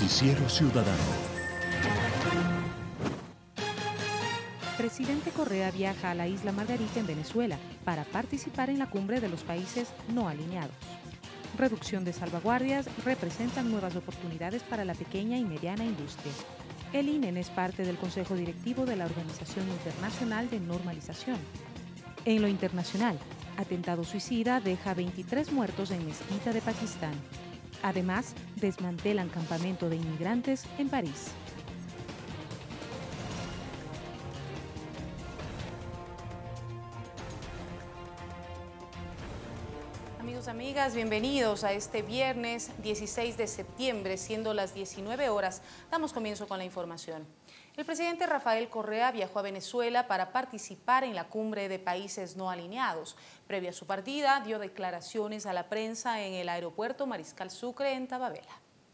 Noticiero Ciudadano. Presidente Correa viaja a la isla Margarita en Venezuela para participar en la cumbre de los países no alineados. Reducción de salvaguardias representan nuevas oportunidades para la pequeña y mediana industria. El INEN es parte del Consejo Directivo de la Organización Internacional de Normalización. En lo internacional, atentado suicida deja 23 muertos en mezquita de Pakistán. Además, desmantelan campamento de inmigrantes en París. Amigos, amigas, bienvenidos a este viernes 16 de septiembre, siendo las 19 horas. Damos comienzo con la información. El presidente Rafael Correa viajó a Venezuela para participar en la cumbre de países no alineados. Previo a su partida, dio declaraciones a la prensa en el aeropuerto Mariscal Sucre en Tababela.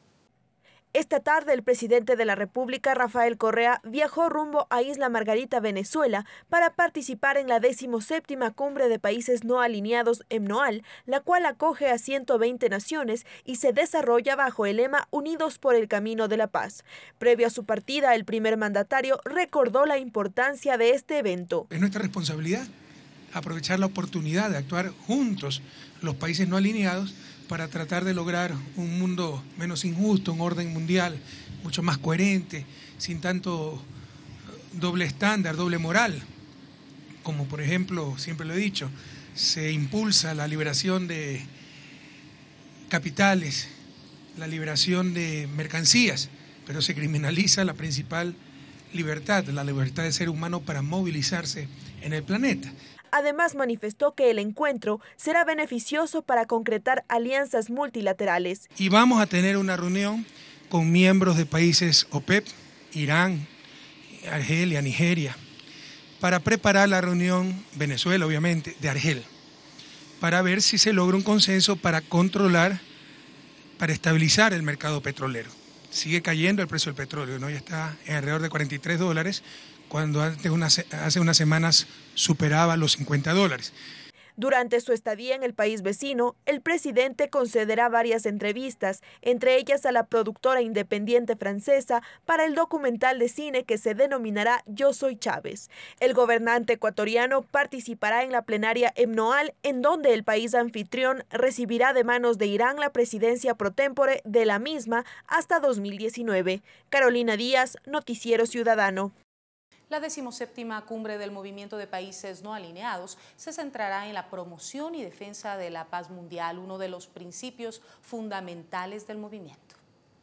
Esta tarde, el presidente de la República, Rafael Correa, viajó rumbo a Isla Margarita, Venezuela, para participar en la 17ª Cumbre de Países No Alineados, MNOAL, la cual acoge a 120 naciones y se desarrolla bajo el lema Unidos por el Camino de la Paz. Previo a su partida, el primer mandatario recordó la importancia de este evento. Es nuestra responsabilidad aprovechar la oportunidad de actuar juntos los países no alineados para tratar de lograr un mundo menos injusto, un orden mundial mucho más coherente, sin tanto doble estándar, doble moral. Como por ejemplo, siempre lo he dicho, se impulsa la liberación de capitales, la liberación de mercancías, pero se criminaliza la principal libertad, la libertad del ser humano para movilizarse en el planeta. Además, manifestó que el encuentro será beneficioso para concretar alianzas multilaterales. Y vamos a tener una reunión con miembros de países OPEP, Irán, Argelia, Nigeria, para preparar la reunión, Venezuela obviamente, de Argel, para ver si se logra un consenso para controlar, para estabilizar el mercado petrolero. Sigue cayendo el precio del petróleo, ¿no? Ya está en alrededor de $43, cuando hace unas semanas superaba los $50. Durante su estadía en el país vecino, el presidente concederá varias entrevistas, entre ellas a la productora independiente francesa para el documental de cine que se denominará Yo Soy Chávez. El gobernante ecuatoriano participará en la plenaria MNOAL, en donde el país anfitrión recibirá de manos de Irán la presidencia pro tempore de la misma hasta 2019. Carolina Díaz, Noticiero Ciudadano. La 17ª Cumbre del Movimiento de Países No Alineados se centrará en la promoción y defensa de la paz mundial, uno de los principios fundamentales del movimiento.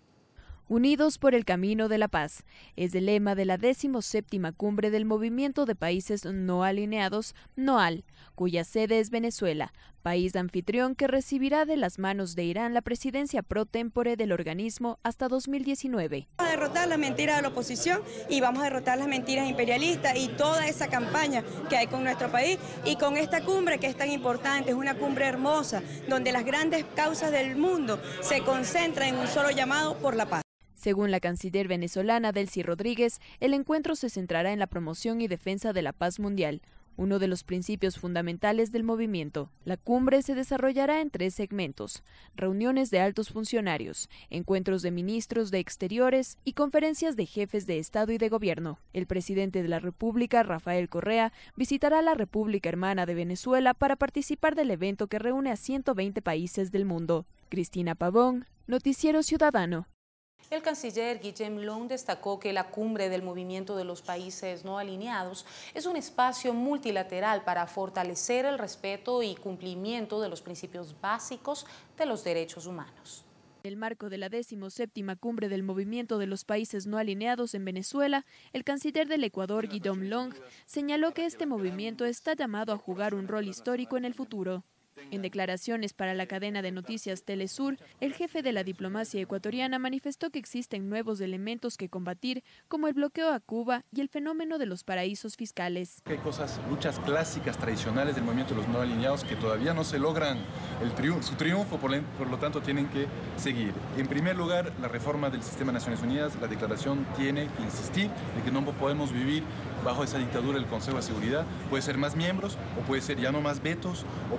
Unidos por el Camino de la Paz es el lema de la 17ª Cumbre del Movimiento de Países No Alineados, MNOAL, cuya sede es Venezuela, país anfitrión que recibirá de las manos de Irán la presidencia pro tempore del organismo hasta 2019. Vamos a derrotar las mentiras de la oposición y vamos a derrotar las mentiras imperialistas y toda esa campaña que hay con nuestro país y con esta cumbre que es tan importante, es una cumbre hermosa, donde las grandes causas del mundo se concentran en un solo llamado por la paz. Según la canciller venezolana Delcy Rodríguez, el encuentro se centrará en la promoción y defensa de la paz mundial, uno de los principios fundamentales del movimiento. La cumbre se desarrollará en 3 segmentos: reuniones de altos funcionarios, encuentros de ministros de Exteriores y conferencias de jefes de Estado y de Gobierno. El presidente de la República, Rafael Correa, visitará la República Hermana de Venezuela para participar del evento que reúne a 120 países del mundo. Cristina Pavón, Noticiero Ciudadano. El canciller Guillem Long destacó que la cumbre del movimiento de los países no alineados es un espacio multilateral para fortalecer el respeto y cumplimiento de los principios básicos de los derechos humanos. En el marco de la 17ª Cumbre del Movimiento de los Países No Alineados en Venezuela, el canciller del Ecuador, Guillem Long, señaló que este movimiento está llamado a jugar un rol histórico en el futuro. En declaraciones para la cadena de noticias Telesur, el jefe de la diplomacia ecuatoriana manifestó que existen nuevos elementos que combatir, como el bloqueo a Cuba y el fenómeno de los paraísos fiscales. Hay luchas clásicas, tradicionales del movimiento de los no alineados que todavía no se logran su triunfo, por lo tanto tienen que seguir. En primer lugar, la reforma del sistema de Naciones Unidas. La declaración tiene que insistir de que no podemos vivir bajo esa dictadura del Consejo de Seguridad. Puede ser más miembros, o puede ser ya no más vetos, o puede ser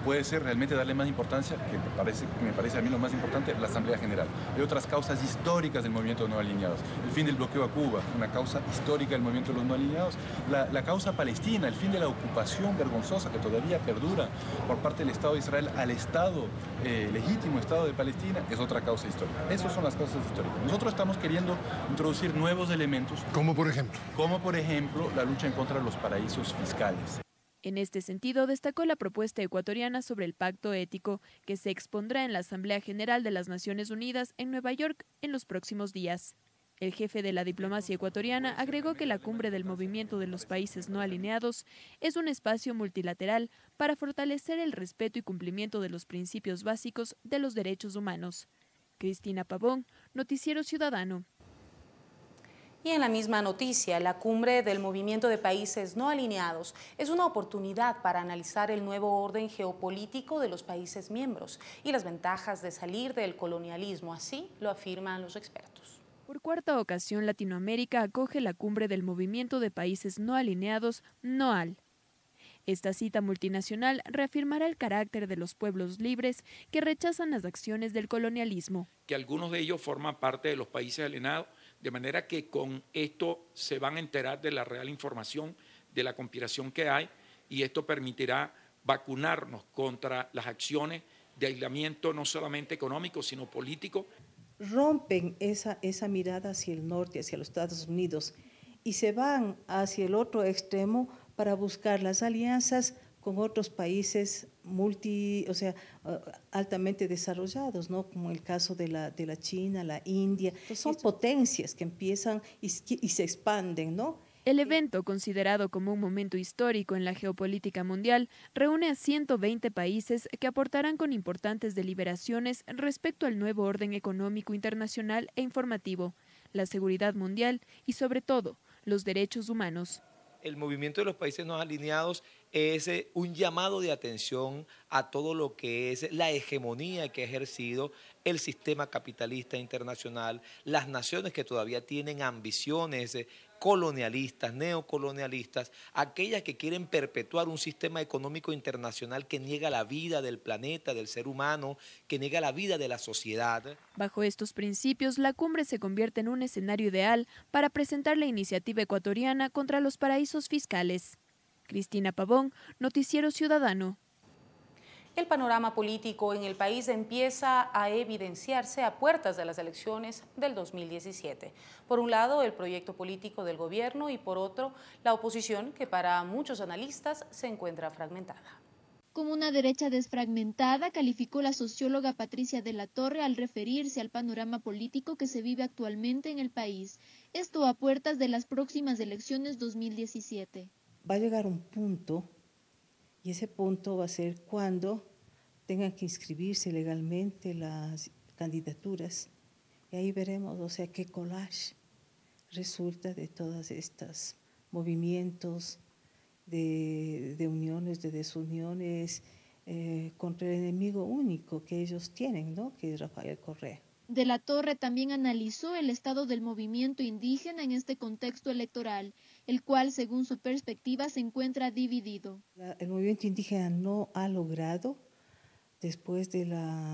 realmente darle más importancia, que me parece a mí lo más importante, la Asamblea General. Hay otras causas históricas del movimiento de los no alineados. El fin del bloqueo a Cuba, una causa histórica del movimiento de los no alineados. La causa palestina, el fin de la ocupación vergonzosa que todavía perdura por parte del Estado de Israel al Estado, legítimo Estado de Palestina, es otra causa histórica. Esas son las causas históricas. Nosotros estamos queriendo introducir nuevos elementos. ¿Cómo por ejemplo? Como por ejemplo la lucha en contra de los paraísos fiscales. En este sentido, destacó la propuesta ecuatoriana sobre el pacto ético, que se expondrá en la Asamblea General de las Naciones Unidas en Nueva York en los próximos días. El jefe de la diplomacia ecuatoriana agregó que la cumbre del movimiento de los países no alineados es un espacio multilateral para fortalecer el respeto y cumplimiento de los principios básicos de los derechos humanos. Cristina Pavón, Noticiero Ciudadano. Y en la misma noticia, la cumbre del movimiento de países no alineados es una oportunidad para analizar el nuevo orden geopolítico de los países miembros y las ventajas de salir del colonialismo, así lo afirman los expertos. Por cuarta ocasión, Latinoamérica acoge la cumbre del movimiento de países no alineados, NOAL. Esta cita multinacional reafirmará el carácter de los pueblos libres que rechazan las acciones del colonialismo. Que algunos de ellos forman parte de los países alineados, de manera que con esto se van a enterar de la real información de la conspiración que hay, y esto permitirá vacunarnos contra las acciones de aislamiento no solamente económico, sino político. Rompen esa mirada hacia el norte, hacia los Estados Unidos, y se van hacia el otro extremo para buscar las alianzas con otros países altamente desarrollados, ¿no? Como el caso de la China, la India. Entonces, son potencias que empiezan y se expanden, ¿no? El evento, considerado como un momento histórico en la geopolítica mundial, reúne a 120 países que aportarán con importantes deliberaciones respecto al nuevo orden económico internacional e informativo, la seguridad mundial y, sobre todo, los derechos humanos. El movimiento de los países no alineados es un llamado de atención a todo lo que es la hegemonía que ha ejercido el sistema capitalista internacional, las naciones que todavía tienen ambiciones colonialistas, neocolonialistas, aquellas que quieren perpetuar un sistema económico internacional que niega la vida del planeta, del ser humano, que niega la vida de la sociedad. Bajo estos principios, la cumbre se convierte en un escenario ideal para presentar la iniciativa ecuatoriana contra los paraísos fiscales. Cristina Pavón, Noticiero Ciudadano. El panorama político en el país empieza a evidenciarse a puertas de las elecciones del 2017. Por un lado, el proyecto político del gobierno y por otro, la oposición, que para muchos analistas se encuentra fragmentada. Como una derecha desfragmentada, calificó la socióloga Patricia de la Torre al referirse al panorama político que se vive actualmente en el país. Esto a puertas de las próximas elecciones 2017. Va a llegar un punto, y ese punto va a ser cuando tengan que inscribirse legalmente las candidaturas. Y ahí veremos, o sea, qué collage resulta de todos estos movimientos de uniones, de desuniones contra el enemigo único que ellos tienen, ¿no? Que es Rafael Correa. De la Torre también analizó el estado del movimiento indígena en este contexto electoral, el cual, según su perspectiva, se encuentra dividido. El movimiento indígena no ha logrado, después de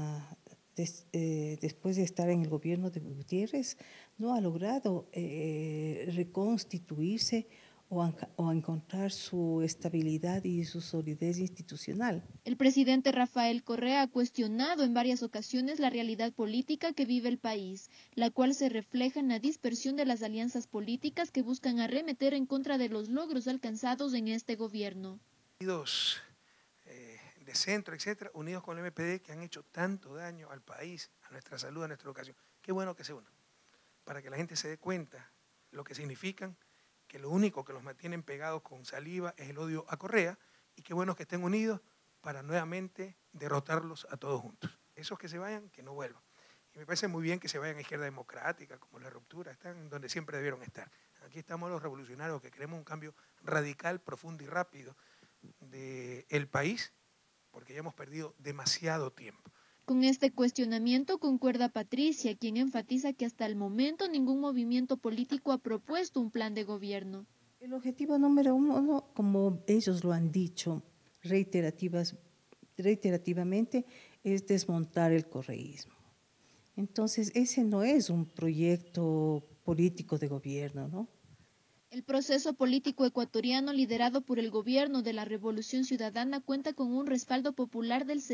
estar en el gobierno de Gutiérrez, no ha logrado reconstituirse o encontrar su estabilidad y su solidez institucional. El presidente Rafael Correa ha cuestionado en varias ocasiones la realidad política que vive el país, la cual se refleja en la dispersión de las alianzas políticas que buscan arremeter en contra de los logros alcanzados en este gobierno. Partidos de centro, etcétera, unidos con el MPD, que han hecho tanto daño al país, a nuestra salud, a nuestra educación. Qué bueno que se unan, para que la gente se dé cuenta lo que significan, que lo único que los mantienen pegados con saliva es el odio a Correa, y qué bueno que estén unidos para nuevamente derrotarlos a todos juntos. Esos que se vayan, que no vuelvan. Y me parece muy bien que se vayan a Izquierda Democrática, como La Ruptura, están donde siempre debieron estar. Aquí estamos los revolucionarios que queremos un cambio radical, profundo y rápido del país, porque ya hemos perdido demasiado tiempo. Con este cuestionamiento concuerda Patricia, quien enfatiza que hasta el momento ningún movimiento político ha propuesto un plan de gobierno. El objetivo número uno, como ellos lo han dicho reiterativas reiterativamente, es desmontar el correísmo. Entonces, ese no es un proyecto político de gobierno, ¿no? El proceso político ecuatoriano liderado por el gobierno de la Revolución Ciudadana cuenta con un respaldo popular del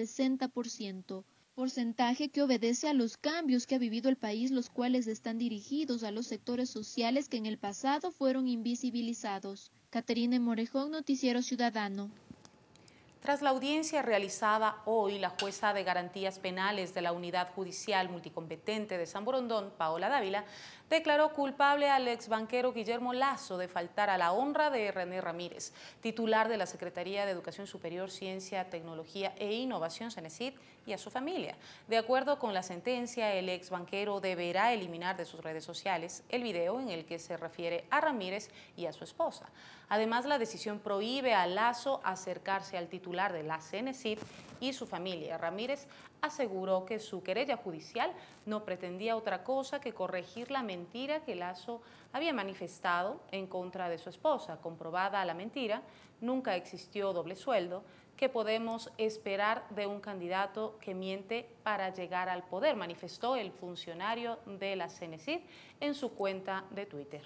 60%, porcentaje que obedece a los cambios que ha vivido el país, los cuales están dirigidos a los sectores sociales que en el pasado fueron invisibilizados. Caterine Morejón, Noticiero Ciudadano. Tras la audiencia realizada hoy, la jueza de garantías penales de la Unidad Judicial Multicompetente de San Borondón, Paola Dávila, declaró culpable al exbanquero Guillermo Lazo de faltar a la honra de René Ramírez, titular de la Secretaría de Educación Superior, Ciencia, Tecnología e Innovación, CENESID, y a su familia. De acuerdo con la sentencia, el exbanquero deberá eliminar de sus redes sociales el video en el que se refiere a Ramírez y a su esposa. Además, la decisión prohíbe a Lazo acercarse al titular de la CENESID y su familia. Ramírez aseguró que su querella judicial no pretendía otra cosa que corregir la mentira que Lazo había manifestado en contra de su esposa. Comprobada la mentira, nunca existió doble sueldo. ¿Qué podemos esperar de un candidato que miente para llegar al poder?, manifestó el funcionario de la CENESID en su cuenta de Twitter.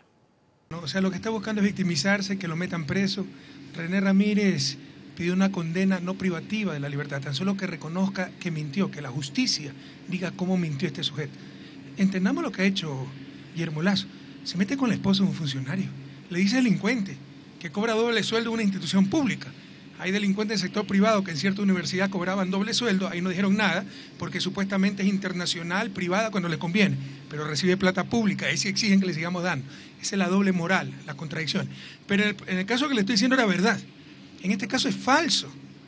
O sea, lo que está buscando es victimizarse, que lo metan preso. René Ramírez pidió una condena no privativa de la libertad, tan solo que reconozca que mintió, que la justicia diga cómo mintió este sujeto. Entendamos lo que ha hecho Guillermo Lazo. Se mete con la esposa de un funcionario, le dice delincuente, que cobra doble sueldo en una institución pública. Hay delincuentes del sector privado que en cierta universidad cobraban doble sueldo, ahí no dijeron nada, porque supuestamente es internacional, privada cuando les conviene, pero recibe plata pública, ahí sí exigen que le sigamos dando. Esa es la doble moral, la contradicción. Pero en el caso que le estoy diciendo era verdad. En este caso es falso,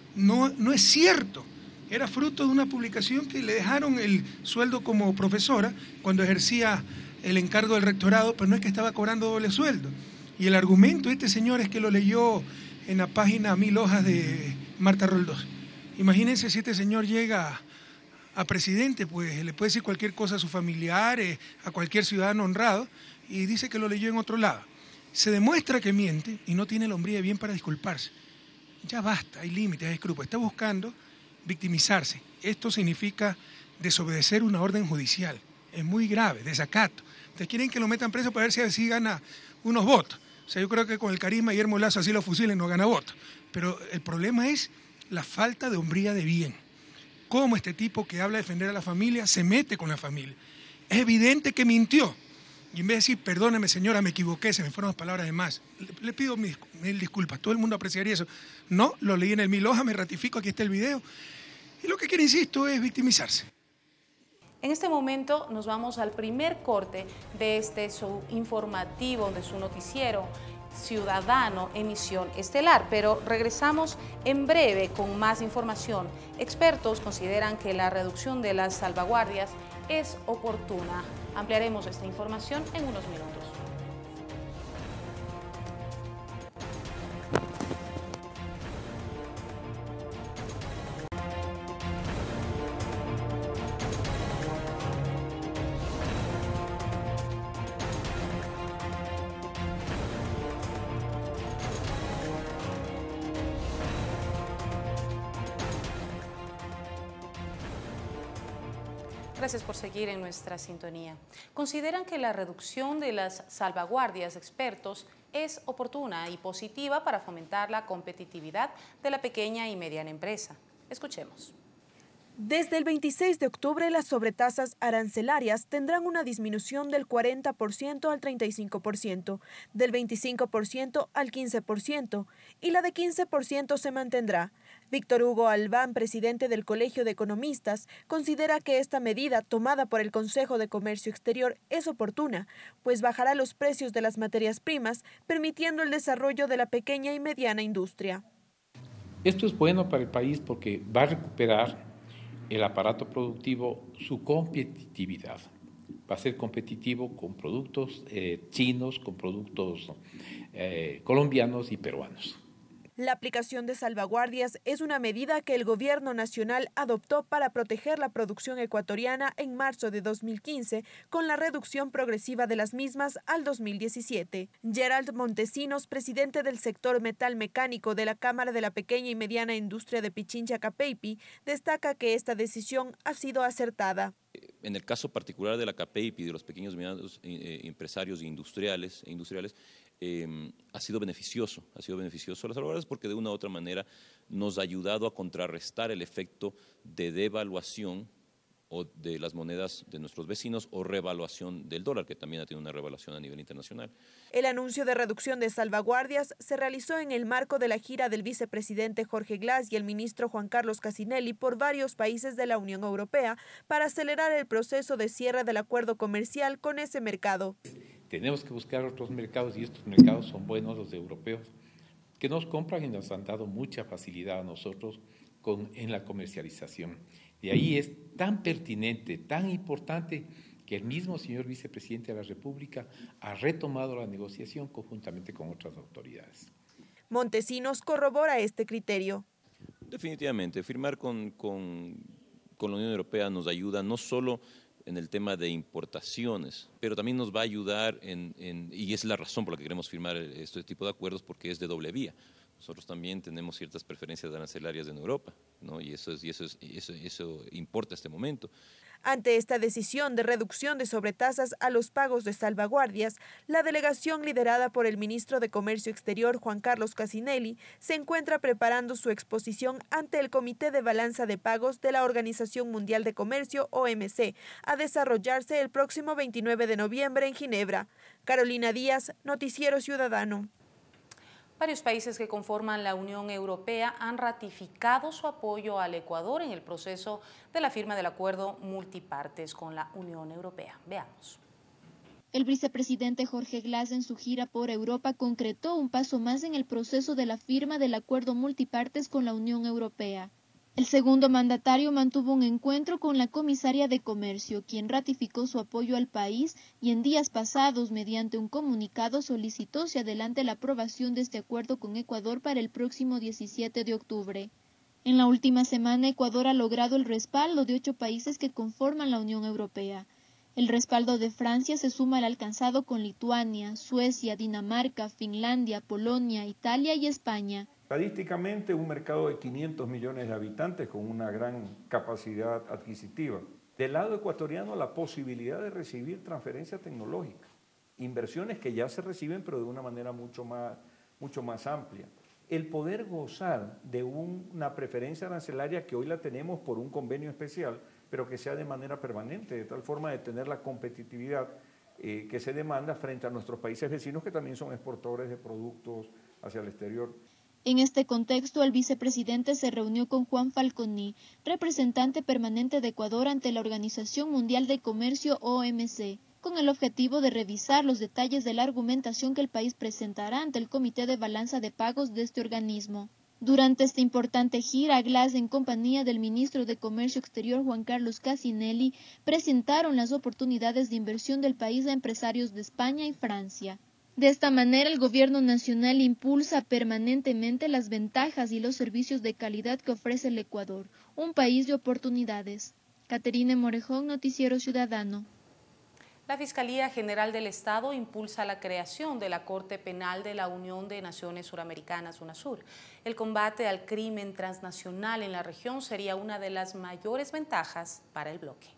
no es cierto. Era fruto de una publicación que le dejaron el sueldo como profesora cuando ejercía el encargo del rectorado, pero no es que estaba cobrando doble sueldo. Y el argumento de este señor es que lo leyó en la página 1000 hojas de Marta Roldós. Imagínense si este señor llega a presidente, pues le puede decir cualquier cosa a sus familiares, a cualquier ciudadano honrado, y dice que lo leyó en otro lado. Se demuestra que miente y no tiene la hombría de bien para disculparse. Ya basta, hay límites, hay escrúpulos. Está buscando victimizarse. Esto significa desobedecer una orden judicial. Es muy grave, desacato. Entonces quieren que lo metan preso para ver si así gana unos votos. O sea, yo creo que con el carisma de Guillermo Lazo así lo fusilen, no gana votos. Pero el problema es la falta de hombría de bien. Cómo este tipo que habla de defender a la familia se mete con la familia. Es evidente que mintió. Y en vez de decir, perdóneme señora, me equivoqué, se me fueron las palabras de más, le pido mil disculpas, todo el mundo apreciaría eso. No, lo leí en el 1000 hojas, me ratifico, aquí está el video. Y lo que quiere, insisto, es victimizarse. En este momento nos vamos al primer corte de este show informativo, de su noticiero Ciudadano, emisión estelar, pero regresamos en breve con más información. Expertos consideran que la reducción de las salvaguardias es oportuna. Ampliaremos esta información en unos minutos. Gracias por seguir en nuestra sintonía. Consideran que la reducción de las salvaguardias, expertos, es oportuna y positiva para fomentar la competitividad de la pequeña y mediana empresa. Escuchemos. Desde el 26 de octubre, las sobretasas arancelarias tendrán una disminución del 40% al 35%, del 25% al 15%, y la de 15% se mantendrá. Víctor Hugo Albán, presidente del Colegio de Economistas, considera que esta medida tomada por el Consejo de Comercio Exterior es oportuna, pues bajará los precios de las materias primas, permitiendo el desarrollo de la pequeña y mediana industria. Esto es bueno para el país porque va a recuperar el aparato productivo su competitividad. Va a ser competitivo con productos chinos, con productos colombianos y peruanos. La aplicación de salvaguardias es una medida que el gobierno nacional adoptó para proteger la producción ecuatoriana en marzo de 2015, con la reducción progresiva de las mismas al 2017. Gerald Montesinos, presidente del sector metal mecánico de la Cámara de la Pequeña y Mediana Industria de Pichincha Capeipi, destaca que esta decisión ha sido acertada. En el caso particular de la Capeipi y de los pequeños y medianos empresarios industriales, ha sido beneficioso las salvaguardias porque de una u otra manera nos ha ayudado a contrarrestar el efecto de devaluación o de las monedas de nuestros vecinos o revaluación del dólar, que también ha tenido una revaluación a nivel internacional. El anuncio de reducción de salvaguardias se realizó en el marco de la gira del vicepresidente Jorge Glass y el ministro Juan Carlos Casinelli por varios países de la Unión Europea para acelerar el proceso de cierre del acuerdo comercial con ese mercado. Tenemos que buscar otros mercados y estos mercados son buenos, los europeos, que nos compran y nos han dado mucha facilidad a nosotros en la comercialización. De ahí es tan pertinente, tan importante, que el mismo señor vicepresidente de la República ha retomado la negociación conjuntamente con otras autoridades. Montesinos corrobora este criterio. Definitivamente, firmar con la Unión Europea nos ayuda no solo en el tema de importaciones, pero también nos va a ayudar y es la razón por la que queremos firmar este tipo de acuerdos, porque es de doble vía. Nosotros también tenemos ciertas preferencias arancelarias en Europa, ¿no? y eso importa en este momento. Ante esta decisión de reducción de sobretasas a los pagos de salvaguardias, la delegación liderada por el ministro de Comercio Exterior, Juan Carlos Casinelli, se encuentra preparando su exposición ante el Comité de Balanza de Pagos de la Organización Mundial de Comercio, OMC, a desarrollarse el próximo 29 de noviembre en Ginebra. Carolina Díaz, Noticiero Ciudadano. Varios países que conforman la Unión Europea han ratificado su apoyo al Ecuador en el proceso de la firma del acuerdo multipartes con la Unión Europea. Veamos. El vicepresidente Jorge Glass en su gira por Europa concretó un paso más en el proceso de la firma del acuerdo multipartes con la Unión Europea. El segundo mandatario mantuvo un encuentro con la comisaria de Comercio, quien ratificó su apoyo al país y en días pasados, mediante un comunicado, solicitó se adelante la aprobación de este acuerdo con Ecuador para el próximo 17 de octubre. En la última semana, Ecuador ha logrado el respaldo de 8 países que conforman la Unión Europea. El respaldo de Francia se suma al alcanzado con Lituania, Suecia, Dinamarca, Finlandia, Polonia, Italia y España. Estadísticamente, un mercado de 500 millones de habitantes con una gran capacidad adquisitiva. Del lado ecuatoriano, la posibilidad de recibir transferencia tecnológica, inversiones que ya se reciben, pero de una manera mucho más amplia. El poder gozar de una preferencia arancelaria que hoy la tenemos por un convenio especial, pero que sea de manera permanente, de tal forma de tener la competitividad que se demanda frente a nuestros países vecinos, que también son exportadores de productos hacia el exterior. En este contexto, el vicepresidente se reunió con Juan Falconi, representante permanente de Ecuador ante la Organización Mundial de Comercio, OMC, con el objetivo de revisar los detalles de la argumentación que el país presentará ante el Comité de Balanza de Pagos de este organismo. Durante esta importante gira, Glass, en compañía del ministro de Comercio Exterior Juan Carlos Casinelli, presentaron las oportunidades de inversión del país a empresarios de España y Francia. De esta manera, el gobierno nacional impulsa permanentemente las ventajas y los servicios de calidad que ofrece el Ecuador, un país de oportunidades. Caterine Morejón, Noticiero Ciudadano. La Fiscalía General del Estado impulsa la creación de la Corte Penal de la Unión de Naciones Suramericanas, UNASUR. El combate al crimen transnacional en la región sería una de las mayores ventajas para el bloque.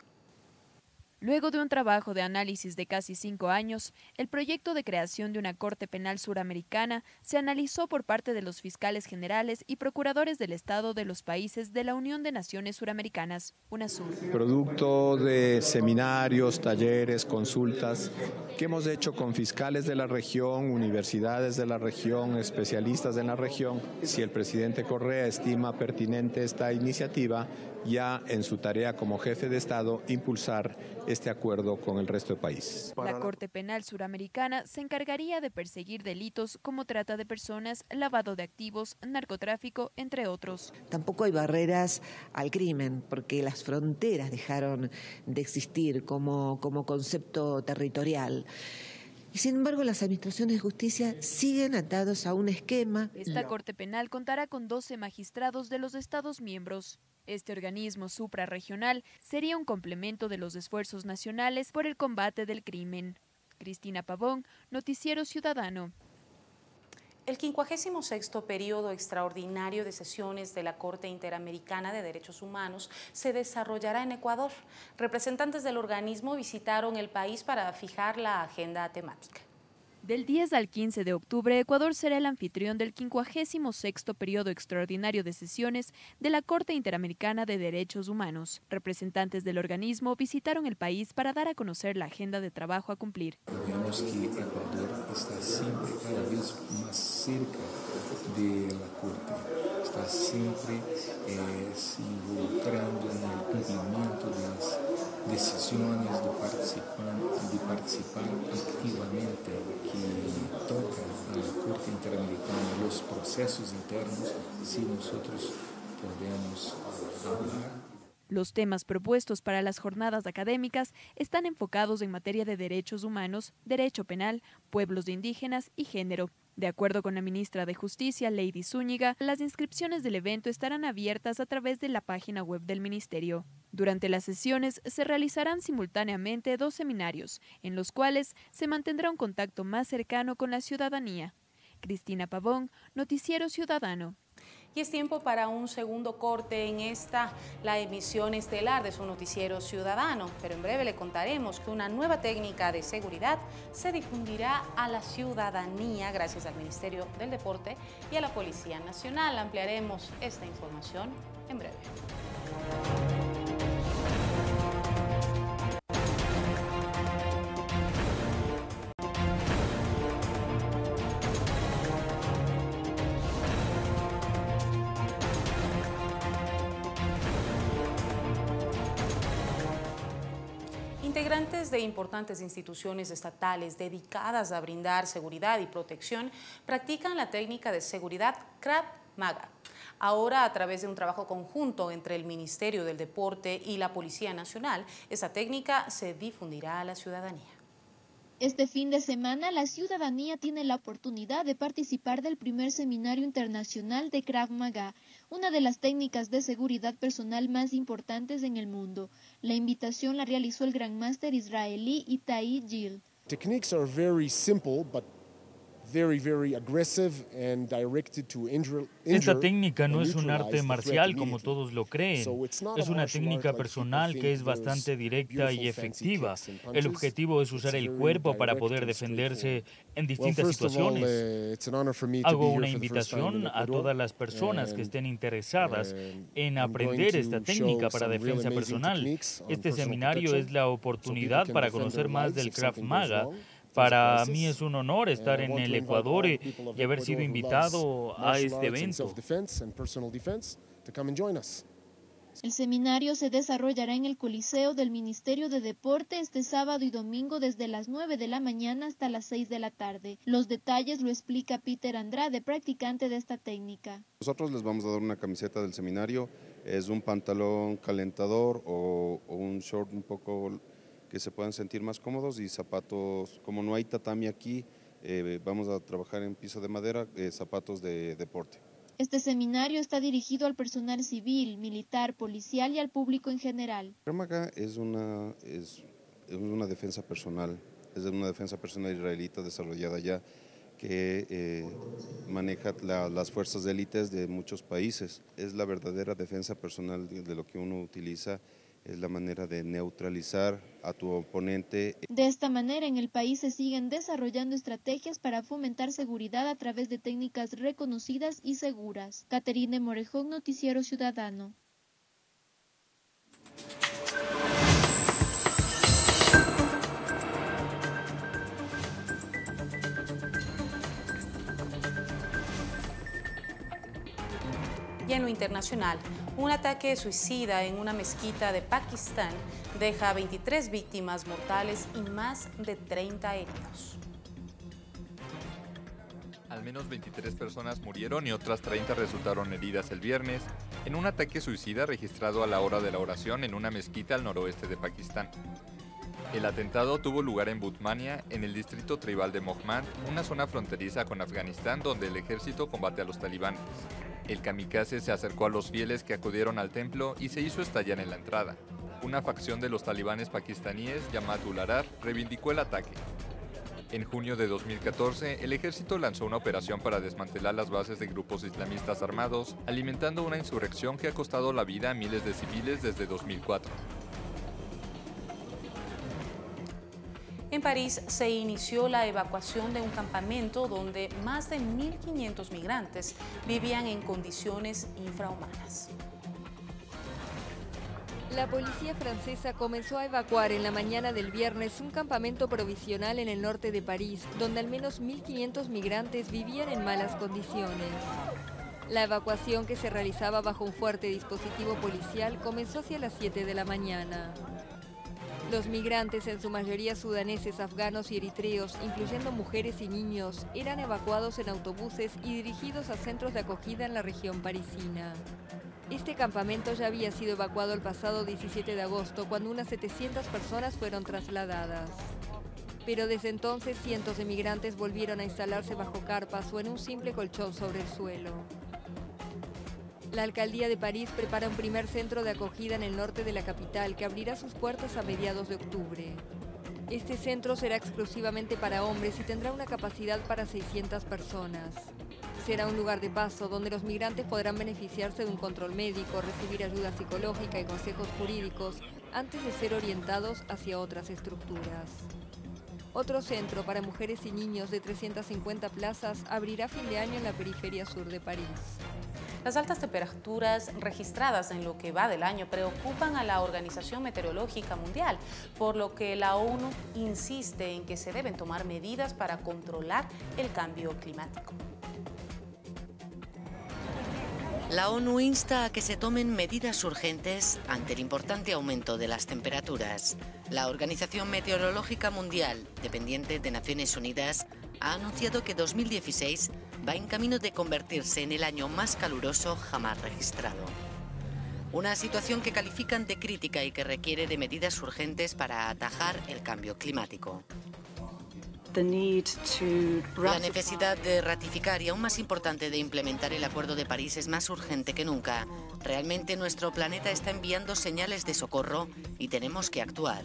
Luego de un trabajo de análisis de casi 5 años, el proyecto de creación de una Corte Penal Suramericana se analizó por parte de los fiscales generales y procuradores del Estado de los países de la Unión de Naciones Suramericanas, UNASUR. Producto de seminarios, talleres, consultas que hemos hecho con fiscales de la región, universidades de la región, especialistas en la región, si el presidente Correa estima pertinente esta iniciativa, ya en su tarea como jefe de Estado, impulsar este acuerdo con el resto de países. La Corte Penal Suramericana se encargaría de perseguir delitos como trata de personas, lavado de activos, narcotráfico, entre otros. Tampoco hay barreras al crimen, porque las fronteras dejaron de existir como concepto territorial. Y sin embargo, las administraciones de justicia siguen atados a un esquema. Esta Corte Penal contará con 12 magistrados de los Estados miembros. Este organismo suprarregional sería un complemento de los esfuerzos nacionales por el combate del crimen. Cristina Pavón, Noticiero Ciudadano. El 56º periodo extraordinario de sesiones de la Corte Interamericana de Derechos Humanos se desarrollará en Ecuador. Representantes del organismo visitaron el país para fijar la agenda temática. Del 10 al 15 de octubre, Ecuador será el anfitrión del 56º periodo extraordinario de sesiones de la Corte Interamericana de Derechos Humanos. Representantes del organismo visitaron el país para dar a conocer la agenda de trabajo a cumplir. Vemos que Ecuador está siempre cada vez más cerca de la Corte, está siempre se involucrando en el cumplimiento de las decisiones, de participar activamente, que toca a la Corte Interamericana los procesos internos, si nosotros podemos hablar. Los temas propuestos para las jornadas académicas están enfocados en materia de derechos humanos, derecho penal, pueblos indígenas y género. De acuerdo con la ministra de Justicia, Lady Zúñiga, las inscripciones del evento estarán abiertas a través de la página web del ministerio. Durante las sesiones se realizarán simultáneamente 2 seminarios, en los cuales se mantendrá un contacto más cercano con la ciudadanía. Cristina Pavón, Noticiero Ciudadano. Y es tiempo para un segundo corte en la emisión estelar de su Noticiero Ciudadano, pero en breve le contaremos que una nueva técnica de seguridad se difundirá a la ciudadanía gracias al Ministerio del Deporte y a la Policía Nacional. Ampliaremos esta información en breve. Integrantes de importantes instituciones estatales dedicadas a brindar seguridad y protección practican la técnica de seguridad Krav Maga. Ahora, a través de un trabajo conjunto entre el Ministerio del Deporte y la Policía Nacional, esta técnica se difundirá a la ciudadanía. Este fin de semana, la ciudadanía tiene la oportunidad de participar del primer seminario internacional de Krav Maga, una de las técnicas de seguridad personal más importantes en el mundo. La invitación la realizó el Gran Máster israelí Itai Gil. Techniques are very simple, but very aggressive and directed to injure. Esta técnica no es un arte marcial como todos lo creen. Es una técnica personal que es bastante directa y efectiva. El objetivo es usar el cuerpo para poder defenderse en distintas situaciones. Hago una invitación a todas las personas que estén interesadas en aprender esta técnica para defensa personal. Este seminario es la oportunidad para conocer más del Krav Maga. Para mí es un honor estar en el Ecuador y haber sido invitado a este evento. El seminario se desarrollará en el Coliseo del Ministerio de Deporte este sábado y domingo desde las 9 de la mañana hasta las 6 de la tarde. Los detalles lo explica Peter Andrade, practicante de esta técnica. Nosotros les vamos a dar una camiseta del seminario, es un pantalón calentador o un short un poco que se puedan sentir más cómodos y zapatos, como no hay tatami aquí, vamos a trabajar en piso de madera, zapatos de deporte. Este seminario está dirigido al personal civil, militar, policial y al público en general. Krav Maga es una defensa personal, israelita desarrollada ya que maneja las fuerzas de élites de muchos países. Es la verdadera defensa personal de lo que uno utiliza. Es la manera de neutralizar a tu oponente. De esta manera, en el país se siguen desarrollando estrategias para fomentar seguridad a través de técnicas reconocidas y seguras. Caterine Morejón, Noticiero Ciudadano. Y en lo internacional, un ataque suicida en una mezquita de Pakistán deja 23 víctimas mortales y más de 30 heridos. Al menos 23 personas murieron y otras 30 resultaron heridas el viernes en un ataque suicida registrado a la hora de la oración en una mezquita al noroeste de Pakistán. El atentado tuvo lugar en Butmania, en el distrito tribal de Mohmand, una zona fronteriza con Afganistán donde el ejército combate a los talibanes. El kamikaze se acercó a los fieles que acudieron al templo y se hizo estallar en la entrada. Una facción de los talibanes pakistaníes, Jamaat-ul-Ahrar, reivindicó el ataque. En junio de 2014, el ejército lanzó una operación para desmantelar las bases de grupos islamistas armados, alimentando una insurrección que ha costado la vida a miles de civiles desde 2004. En París se inició la evacuación de un campamento donde más de 1.500 migrantes vivían en condiciones infrahumanas. La policía francesa comenzó a evacuar en la mañana del viernes un campamento provisional en el norte de París, donde al menos 1.500 migrantes vivían en malas condiciones. La evacuación, que se realizaba bajo un fuerte dispositivo policial, comenzó hacia las 7 de la mañana. Los migrantes, en su mayoría sudaneses, afganos y eritreos, incluyendo mujeres y niños, eran evacuados en autobuses y dirigidos a centros de acogida en la región parisina. Este campamento ya había sido evacuado el pasado 17 de agosto, cuando unas 700 personas fueron trasladadas. Pero desde entonces cientos de migrantes volvieron a instalarse bajo carpas o en un simple colchón sobre el suelo. La alcaldía de París prepara un primer centro de acogida en el norte de la capital que abrirá sus puertas a mediados de octubre. Este centro será exclusivamente para hombres y tendrá una capacidad para 600 personas. Será un lugar de paso donde los migrantes podrán beneficiarse de un control médico, recibir ayuda psicológica y consejos jurídicos antes de ser orientados hacia otras estructuras. Otro centro para mujeres y niños de 350 plazas abrirá a fin de año en la periferia sur de París. Las altas temperaturas registradas en lo que va del año preocupan a la Organización Meteorológica Mundial, por lo que la ONU insiste en que se deben tomar medidas para controlar el cambio climático. La ONU insta a que se tomen medidas urgentes ante el importante aumento de las temperaturas. La Organización Meteorológica Mundial, dependiente de Naciones Unidas, ha anunciado que 2016 va en camino de convertirse en el año más caluroso jamás registrado. Una situación que califican de crítica y que requiere de medidas urgentes para atajar el cambio climático. La necesidad de ratificar y aún más importante de implementar el Acuerdo de París es más urgente que nunca. Realmente nuestro planeta está enviando señales de socorro y tenemos que actuar.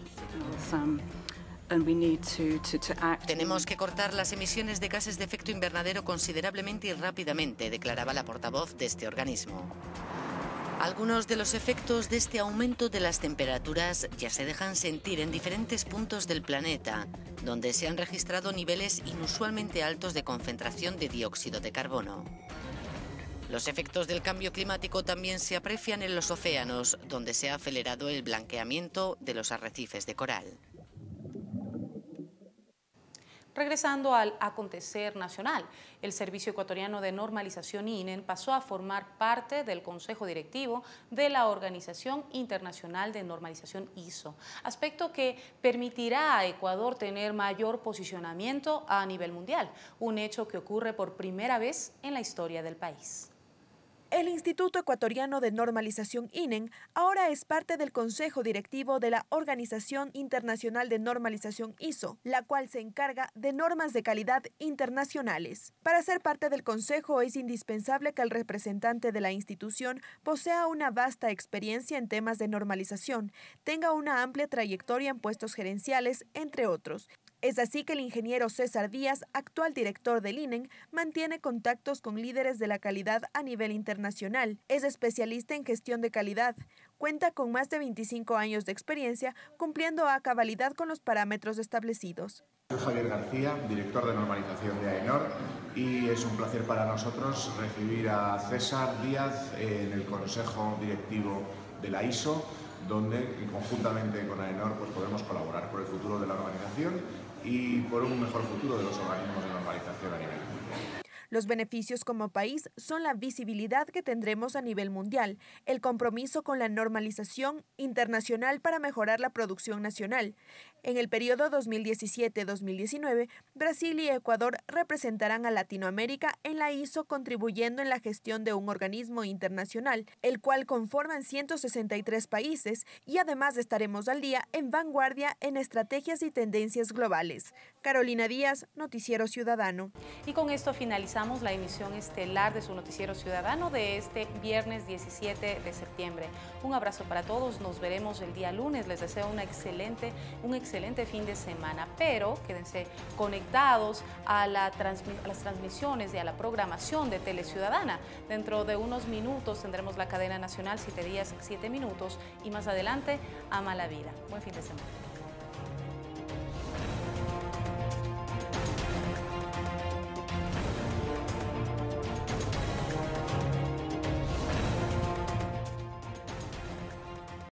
Tenemos que cortar las emisiones de gases de efecto invernadero considerablemente y rápidamente, declaraba la portavoz de este organismo. Algunos de los efectos de este aumento de las temperaturas ya se dejan sentir en diferentes puntos del planeta, donde se han registrado niveles inusualmente altos de concentración de dióxido de carbono. Los efectos del cambio climático también se aprecian en los océanos, donde se ha acelerado el blanqueamiento de los arrecifes de coral. Regresando al acontecer nacional, el Servicio Ecuatoriano de Normalización INEN pasó a formar parte del Consejo Directivo de la Organización Internacional de Normalización ISO, aspecto que permitirá a Ecuador tener mayor posicionamiento a nivel mundial, un hecho que ocurre por primera vez en la historia del país. El Instituto Ecuatoriano de Normalización INEN ahora es parte del Consejo Directivo de la Organización Internacional de Normalización ISO, la cual se encarga de normas de calidad internacionales. Para ser parte del Consejo es indispensable que el representante de la institución posea una vasta experiencia en temas de normalización, tenga una amplia trayectoria en puestos gerenciales, entre otros. Es así que el ingeniero César Díaz, actual director del INEN, mantiene contactos con líderes de la calidad a nivel internacional. Es especialista en gestión de calidad. Cuenta con más de 25 años de experiencia, cumpliendo a cabalidad con los parámetros establecidos. Soy Javier García, director de normalización de AENOR, y es un placer para nosotros recibir a César Díaz en el Consejo Directivo de la ISO, donde conjuntamente con AENOR podemos colaborar por el futuro de la organización y por un mejor futuro de los organismos de normalización a nivel mundial. Los beneficios como país son la visibilidad que tendremos a nivel mundial, el compromiso con la normalización internacional para mejorar la producción nacional. En el periodo 2017-2019, Brasil y Ecuador representarán a Latinoamérica en la ISO, contribuyendo en la gestión de un organismo internacional, el cual conforman 163 países, y además estaremos al día en vanguardia en estrategias y tendencias globales. Carolina Díaz, Noticiero Ciudadano. Y con esto finalizamos la emisión estelar de su Noticiero Ciudadano de este viernes 17 de septiembre. Un abrazo para todos, nos veremos el día lunes. Les deseo un excelente fin de semana, pero quédense conectados a las transmisiones y a la programación de Teleciudadana. Dentro de unos minutos tendremos la cadena nacional 7 días, 7 minutos, y más adelante Ama la Vida. Buen fin de semana.